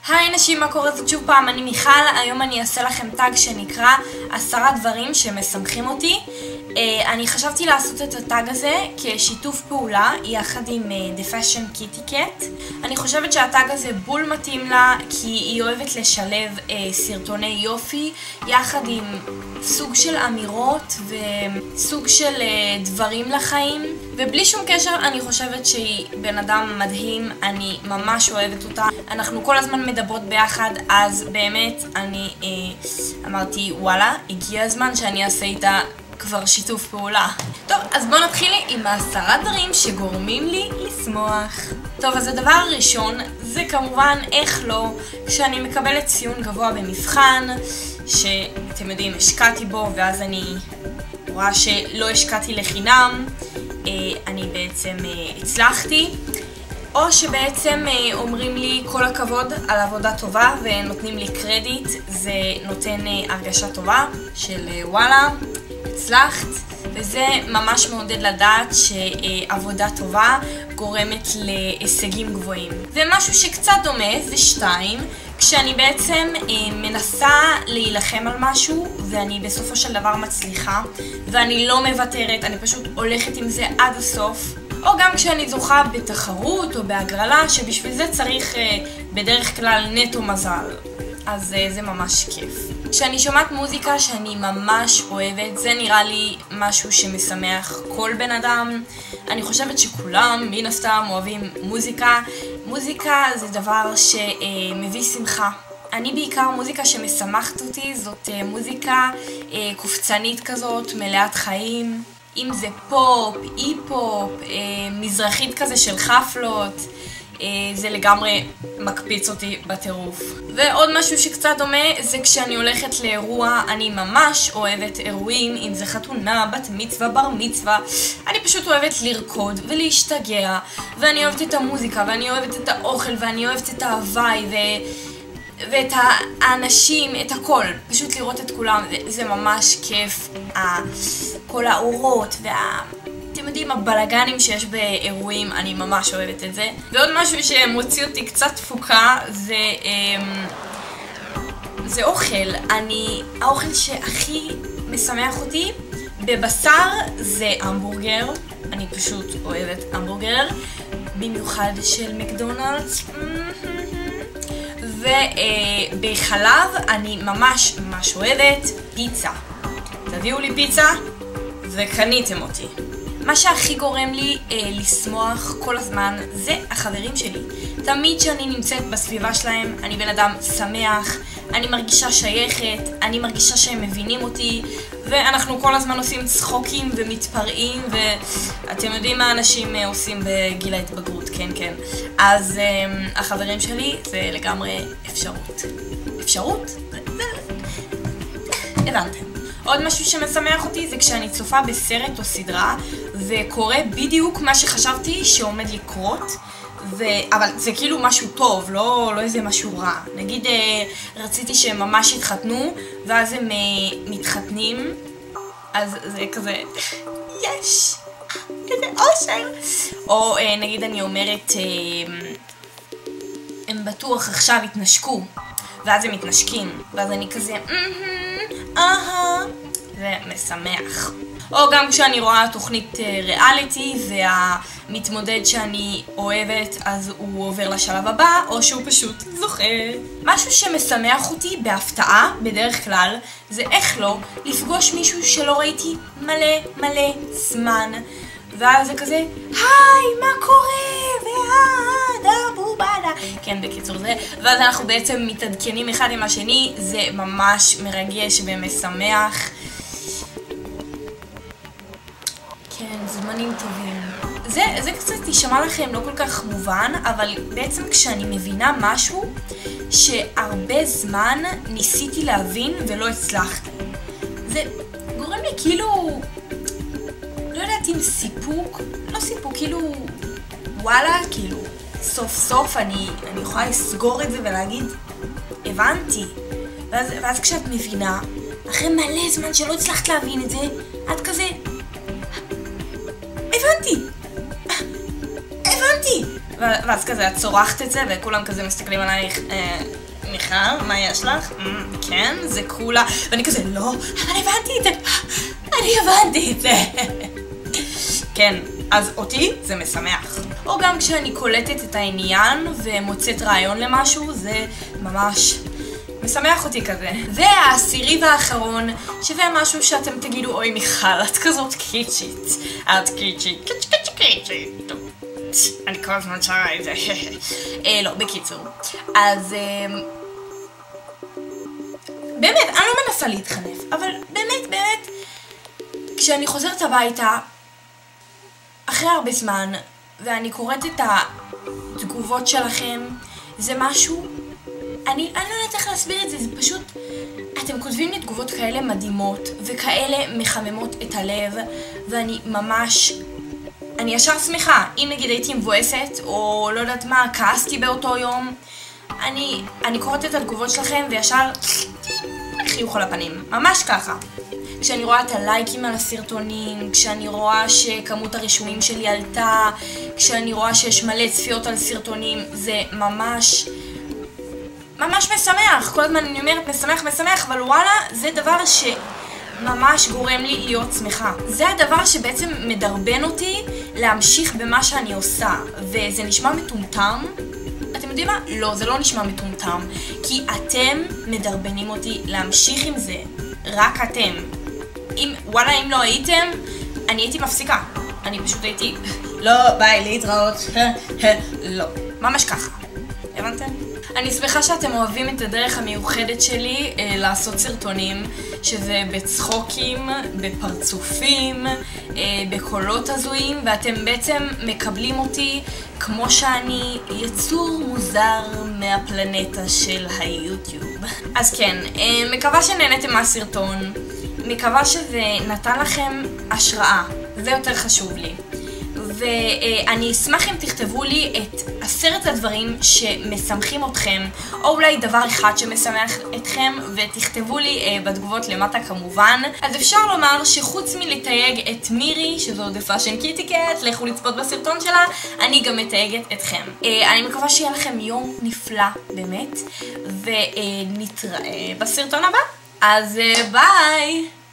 היי נשים, מה קורה? זאת שוב פעם, אני מיכל. היום אני אעשה לכם טאג שנקרא 10 דברים שמשמחים אותי. אני חשבתי לעשות את הטאג הזה כשיתוף פעולה יחד עם The Fashion Kitty Cat. אני חושבת שהטאג הזה בול מתאים לה כי היא אוהבת לשלב סרטוני יופי יחד עם סוג של אמירות וסוג של דברים לחיים, ובלי שום קשר אני חושבת שהיא בן אדם מדהים, אני ממש אוהבת אותה. אנחנו כל הזמן מדברות ביחד, אז באמת אני אמרתי וואלה, הגיע הזמן שאני אעשה איתה כבר שיתוף פעולה. טוב, אז בואו נתחיל עם 10 דברים שגורמים לי לשמוח. טוב, אז הדבר הראשון זה כמובן איך לא, כשאני מקבלת ציון גבוה במבחן, שאתם יודעים, השקעתי בו ואז אני רואה שלא השקעתי לחינם, אני בעצם הצלחתי, או שבעצם אומרים לי כל הכבוד על עבודה טובה ונותנים לי קרדיט, זה נותן הרגשה טובה של וואלה, הצלחת, וזה ממש מעודד לדעת שעבודה טובה גורמת להישגים גבוהים. ומשהו שקצת דומה זה 2, כשאני בעצם מנסה להילחם על משהו ואני בסופו של דבר מצליחה ואני לא מוותרת, אני פשוט הולכת עם זה עד הסוף. או גם כשאני זוכה בתחרות או בהגרלה, שבשביל זה צריך בדרך כלל נטו מזל. אז זה ממש כיף. כשאני שומעת מוזיקה שאני ממש אוהבת, זה נראה לי משהו שמשמח כל בן אדם. אני חושבת שכולם מן הסתם אוהבים מוזיקה. מוזיקה זה דבר שמביא שמחה. אני בעיקר מוזיקה שמשמחת אותי, זאת מוזיקה קופצנית כזאת, מלאת חיים. אם זה פופ, אי-פופ, מזרחית כזה של חפלות, זה לגמרי מקפיץ אותי בטירוף. ועוד משהו שקצת דומה זה כשאני הולכת לאירוע, אני ממש אוהבת אירועים, אם זה חתונה, בת מצווה, בר מצווה. אני פשוט אוהבת לרקוד ולהשתגע, ואני אוהבת את המוזיקה, ואני אוהבת את האוכל, ואני אוהבת את ההוואי ואת האנשים, את הכל. פשוט לראות את כולם, זה ממש כיף. כל האורות אתם יודעים, הבלגנים שיש באירועים, אני ממש אוהבת את זה. ועוד משהו שמוציא אותי קצת תפוקה זה אוכל. האוכל שהכי משמח אותי בבשר זה המבורגר. אני פשוט אוהבת המבורגר, במיוחד של מקדונלדס. ובחלב אני ממש אוהבת פיצה. תביאו לי פיצה וקניתם אותי. מה שהכי גורם לי לשמוח כל הזמן זה החברים שלי. תמיד שאני נמצאת בסביבה שלהם, אני בן אדם שמח, אני מרגישה שייכת, אני מרגישה שהם מבינים אותי, ואנחנו כל הזמן עושים צחוקים ומתפרעים, ואתם יודעים מה אנשים עושים בגיל ההתבגרות, כן. אז החברים שלי זה לגמרי אפשרות. אפשרות? הבנתם. עוד משהו שמשמח אותי זה כשאני צופה בסרט או סדרה וקורה בדיוק מה שחשבתי שעומד לקרות, אבל זה כאילו משהו טוב, לא איזה משהו רע. נגיד רציתי שהם ממש יתחתנו ואז הם מתחתנים, אז זה כזה יש, איזה אושר. או נגיד אני אומרת הם בטוח עכשיו יתנשקו ואז הם מתנשקים ואז אני כזה זה משמח. או גם כשאני רואה תוכנית ריאליטי והמתמודד שאני אוהבת אז הוא עובר לשלב הבא או שהוא פשוט זוכה. משהו שמשמח אותי בהפתעה בדרך כלל זה איך לא לפגוש מישהו שלא ראיתי מלא זמן, ואז זה כזה היי מה קורה כן, בקיצור זה, ואז אנחנו בעצם מתעדכנים אחד עם השני, זה ממש מרגש ומשמח. כן, זמנים טובים. זה קצת יישמע לכם לא כל כך מובן, אבל בעצם כשאני מבינה משהו שהרבה זמן ניסיתי להבין ולא הצלחתי, זה גורם לי כאילו, לא יודעת אם סיפוק, לא סיפוק, כאילו וואלה, כאילו סוף סוף אני יכולה לסגור את זה ולהגיד הבנתי. ואז כשאת מבינה אחרי מלא זמן שלא הצלחת להבין את זה, את כזה הבנתי ואז כזה את צורחת את זה וכולם כזה מסתכלים עלייך, מיכל, מה יש לך? כן, זה כולה, ואני כזה, לא, אבל הבנתי את זה, אני הבנתי את זה. כן, אז אותי זה משמח. או גם כשאני קולטת את העניין ומוצאת רעיון למשהו, זה ממש משמח אותי כזה. והעשירי והאחרון, שזה משהו שאתם תגידו, אוי מיכל, את כזאת קיצ'ית. את קיצ'ית, קיצ'ית. אני כל הזמן שרה את זה. לא, בקיצור. אז באמת, אני לא מנסה להתחנף, אבל באמת, כשאני חוזרת הביתה, אחרי הרבה זמן, ואני קוראת את התגובות שלכם, זה משהו, אני לא יודעת איך להסביר את זה, זה פשוט, אתם כותבים לי תגובות כאלה מדהימות, וכאלה מחממות את הלב, ואני ממש, אני ישר שמחה. אם נגיד הייתי מבואסת, או לא יודעת מה, כעסתי באותו יום, אני קוראת את התגובות שלכם, וישר חיוך על הפנים, ממש ככה. כשאני רואה את הלייקים על הסרטונים, כשאני רואה שכמות הרישומים שלי עלתה, כשאני רואה שיש מלא צפיות על סרטונים, זה ממש משמח. כל הזמן אני אומרת משמח, אבל וואלה, זה דבר שממש גורם לי להיות שמחה. זה הדבר שבעצם מדרבן אותי להמשיך במה שאני עושה, וזה נשמע מטומטם. אתם יודעים מה? לא, זה לא נשמע מטומטם, כי אתם מדרבנים אותי להמשיך עם זה. רק אתם. אם לא הייתם, אני הייתי מפסיקה. אני פשוט הייתי, לא, ביי, להתראות. לא, ממש ככה. הבנתם? אני שמחה שאתם אוהבים את הדרך המיוחדת שלי לעשות סרטונים, שזה בצחוקים, בפרצופים, בקולות הזויים, ואתם בעצם מקבלים אותי כמו שאני יצור מוזר מהפלנטה של היוטיוב. אז כן, מקווה שנהנתם מהסרטון, מקווה שזה נתן לכם השראה, זה יותר חשוב לי. ואני אשמח אם תכתבו לי את 10 הדברים שמשמחים אתכם, או אולי דבר אחד שמשמח אתכם, ותכתבו לי בתגובות למטה כמובן. אז אפשר לומר שחוץ מלתייג את מירי, שזו The Fashion Kitty Cat, לכו לצפות בסרטון שלה, אני גם מתייגת אתכם. אני מקווה שיהיה לכם יום נפלא באמת, ונתראה בסרטון הבא. אז ביי!